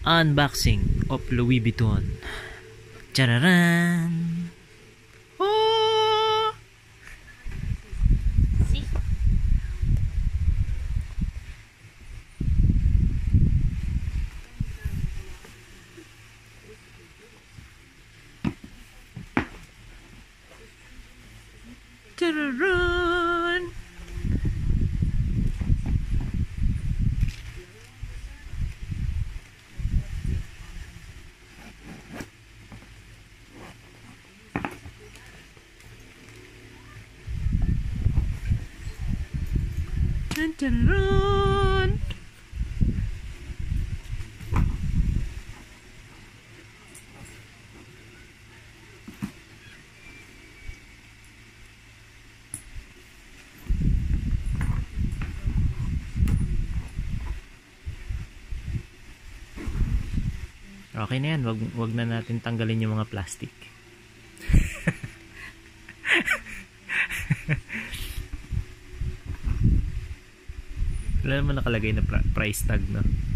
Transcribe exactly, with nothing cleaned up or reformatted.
Unboxing of Louis Vuitton. Chararan! Oh! See? Chararan! Chararan! Okay na yan, wag, wag na natin tanggalin yung mga plastic. Wala naman nakalagay na price tag, no?